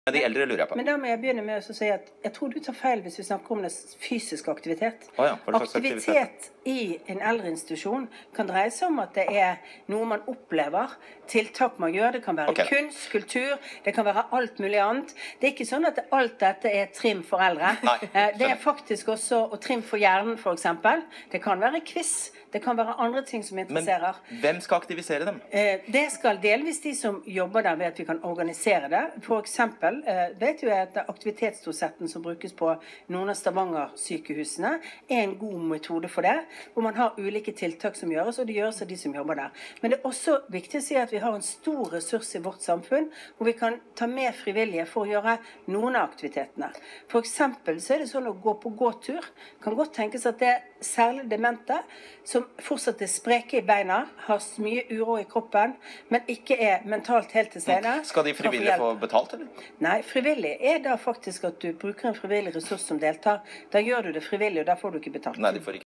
De eldre lurer jeg på. Men da må jeg begynne med å si at jeg tror du tar feil hvis vi snakker om det fysisk aktivitet. Aktivitet i en eldreinstitusjon kan dreie seg om at det er noe man opplever, tiltak man gjør, det kan være kunst, kultur, det kan være alt mulig annet. Det er ikke sånn at alt dette er trim for eldre. Det er faktisk også å trim for hjernen, for eksempel. Det kan være quiz, det kan være andre ting som interesserer. Men hvem skal aktivisere dem? Det skal delvis de som jobber der ved at vi kan organisere det. For eksempel vet jo jeg at aktivitetsdosetten som brukes på noen av Stavanger-sykehusene er en god metode for det, hvor man har ulike tiltak som gjøres, og det gjøres av de som jobber der. Men det er også viktig å si at vi har en stor ressurs i vårt samfunn, hvor vi kan ta med frivillige for å gjøre noen av aktivitetene. For eksempel så er det sånn å gå på gåtur. Kan godt tenkes at det er særlig demente, som fortsatt er spreke i beina, har mye uro i kroppen, men ikke er mentalt helt til stede. Skal de frivillige få betalt, eller? Nei, frivillig er da faktisk at du bruker en frivillig ressurs som deltar. Da gjør du det frivillig, og da får du ikke betalt. Nei, de får ikke.